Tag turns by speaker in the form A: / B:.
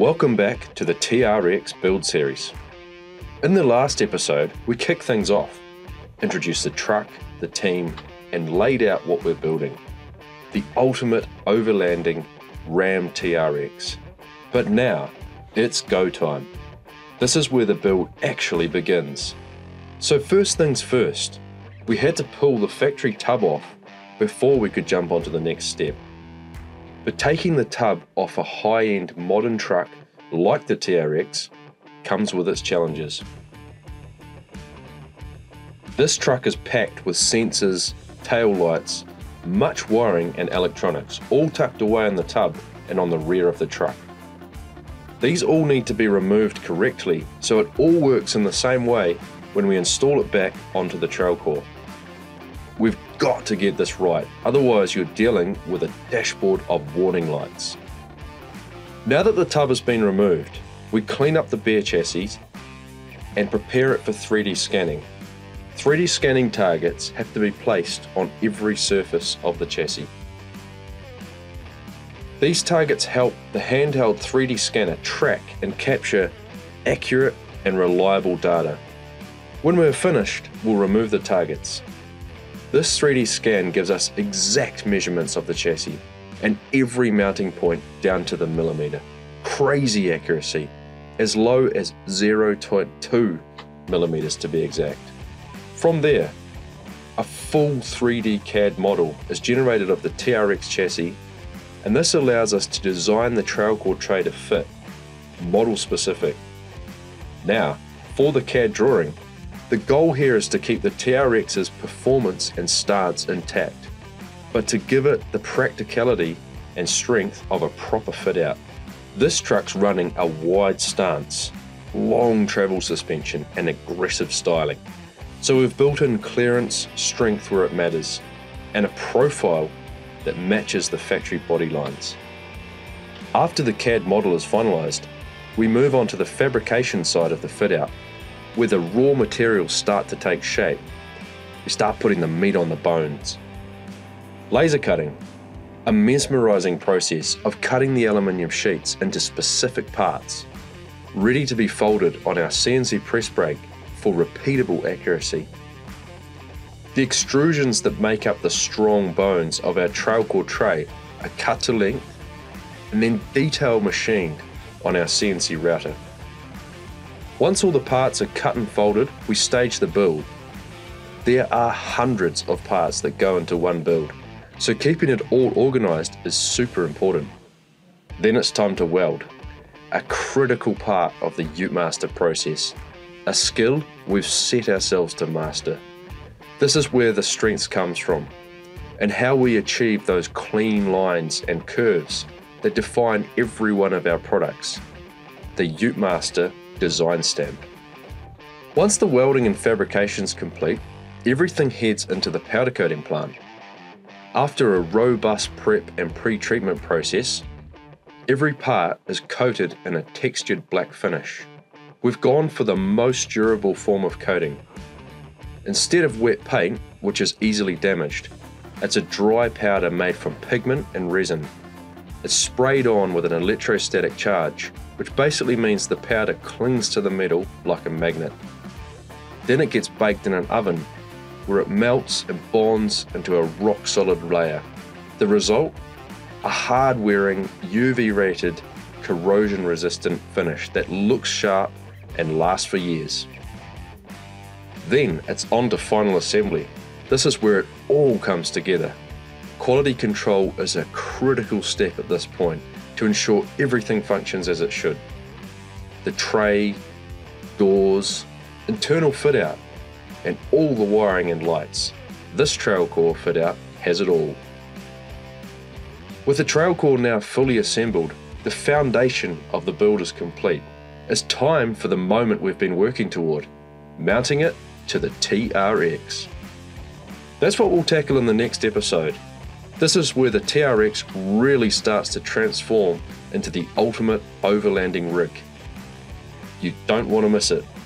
A: Welcome back to the TRX Build Series. In the last episode, we kicked things off, introduced the truck, the team, and laid out what we're building. The ultimate overlanding Ram TRX. But now, it's go time. This is where the build actually begins. So first things first, we had to pull the factory tub off before we could jump onto the next step. But taking the tub off a high-end modern truck like the TRX comes with its challenges. This truck is packed with sensors, tail lights, much wiring and electronics, all tucked away in the tub and on the rear of the truck. These all need to be removed correctly so it all works in the same way when we install it back onto the TrailCore. We've got to get this right, otherwise you're dealing with a dashboard of warning lights. Now that the tub has been removed, we clean up the bare chassis and prepare it for 3D scanning. 3D scanning targets have to be placed on every surface of the chassis. These targets help the handheld 3D scanner track and capture accurate and reliable data. When we're finished, we'll remove the targets. This 3D scan gives us exact measurements of the chassis and every mounting point down to the millimeter. Crazy accuracy, as low as 0.2 millimeters to be exact. From there, a full 3D CAD model is generated of the TRX chassis, and this allows us to design the TrailCore tray to fit, model specific. Now, for the CAD drawing, the goal here is to keep the TRX's performance and stance intact, but to give it the practicality and strength of a proper fit out. This truck's running a wide stance, long travel suspension and aggressive styling. So we've built in clearance, strength where it matters, and a profile that matches the factory body lines. After the CAD model is finalized, we move on to the fabrication side of the fit out, where the raw materials start to take shape. We start putting the meat on the bones. Laser cutting, a mesmerizing process of cutting the aluminium sheets into specific parts, ready to be folded on our CNC press brake for repeatable accuracy. The extrusions that make up the strong bones of our TrailCore tray are cut to length and then detail machined on our CNC router. Once all the parts are cut and folded, we stage the build. There are hundreds of parts that go into one build, so keeping it all organized is super important. Then it's time to weld, a critical part of the Utemaster process, a skill we've set ourselves to master. This is where the strength comes from, and how we achieve those clean lines and curves that define every one of our products. The Utemaster design stamp. Once the welding and fabrication is complete, everything heads into the powder coating plant. After a robust prep and pre-treatment process, every part is coated in a textured black finish. We've gone for the most durable form of coating. Instead of wet paint, which is easily damaged, it's a dry powder made from pigment and resin. It's sprayed on with an electrostatic charge, which basically means the powder clings to the metal like a magnet. Then it gets baked in an oven, where it melts and bonds into a rock-solid layer. The result? A hard-wearing, UV-rated, corrosion-resistant finish that looks sharp and lasts for years. Then it's on to final assembly. This is where it all comes together. Quality control is a critical step at this point to ensure everything functions as it should. The tray, doors, internal fit out, and all the wiring and lights. This TrailCore fit out has it all. With the TrailCore now fully assembled, the foundation of the build is complete. It's time for the moment we've been working toward, mounting it to the TRX. That's what we'll tackle in the next episode. This is where the TRX really starts to transform into the ultimate overlanding rig. You don't want to miss it.